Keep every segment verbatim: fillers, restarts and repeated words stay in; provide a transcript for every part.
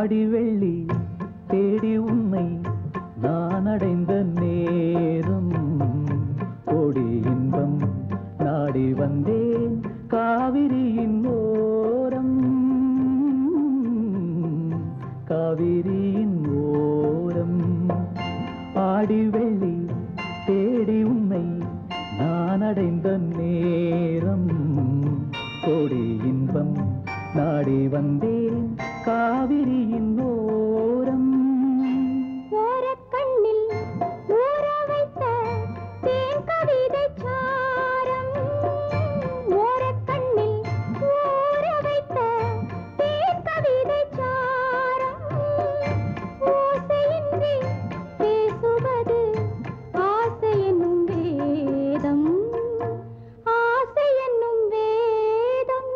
ஆடி வெள்ளி தேடி உன்னை நான் அடைந்த நேரம் கோடி இன்பம் நாடி வந்தேன் காவிரியின் ஓரம் காவிரியின் ஓரம் ஆடி வெள்ளி தேடி உன்னை நான் அடைந்த நேரம் கோடி இன்பம் நாடி வந்தேன் காவிரியின் ஓரம் ஓரக்கண்ணில் ஊற வைத்த தேன் கவிதை சாரம் ஓரக்கண்ணில் ஊற வைத்த தேன் கவிதை சாரம் ஓசையின்றி பேசுவது ஆசை என்னும் வேதம் ஆசை என்னும் வேதம்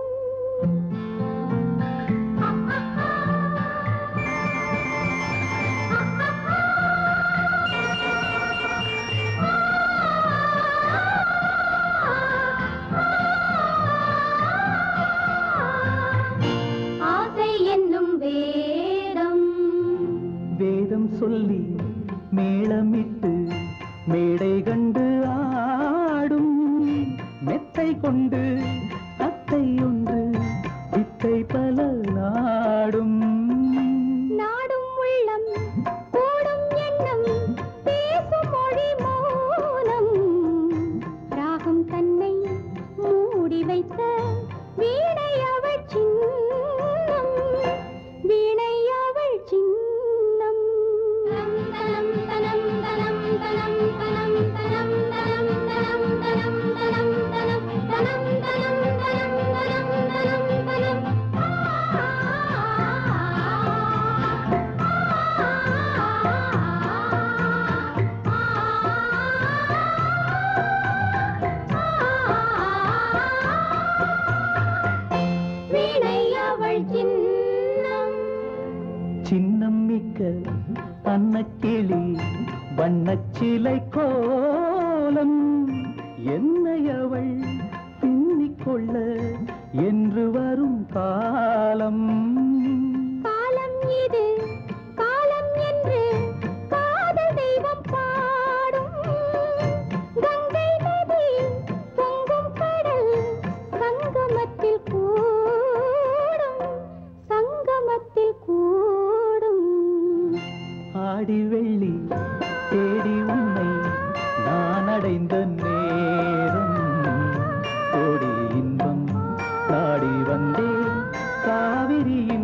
ஆசை என்னும் வேதம் வேதம் சொல்லி மேளமிட்டு மேடை கண்டு ஆடும் மெத்தை கொண்டு அத்தை ஒன்று வித்தை பல நாடும் நாடும் உள்ளம் கூடும் எண்ணம் பேசும் மொழி மௌனம் ராகம் தன்னை மூடி வைத்த வீணை அவள் சின்னம் வீணை அவள் சின்னம் தனம் தனம் தனம் தனம் தனம் தனம் தனம் தனம் தனம் தனம் தனம் தனம் தனம் தனம் தனம் தனம் வீணை அவள் சின்னம் சின்னம் மிக்க அன்னக்கிளி வண்ணச்சிலை கோலம் என்னை அவள் பின்னிக்கொள்ள என்று வரும் காலம் காலம் இது காலம் என்று காதல் தெய்வம் பாடும் கங்கை நதி பொங்கும் கடல் சங்கமத்தில் கூடும் சங்கமத்தில் கூடும் ஆடி வெள்ளி தேடி உன்னை நான் அடைந்த நேரம் கோடி இன்பம் நாடி வந்தேன் காவிரியின்